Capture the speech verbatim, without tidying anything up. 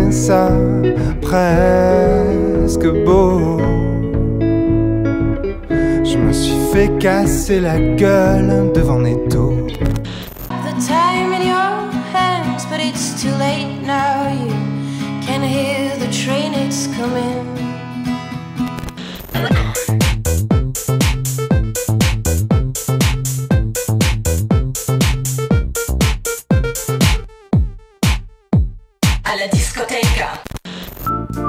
trouvais ça presque beau. Je me suis fait casser la gueule devant Netto. The time in your hands, but it's too late now. You can hear the train, it's coming. À la discothèque.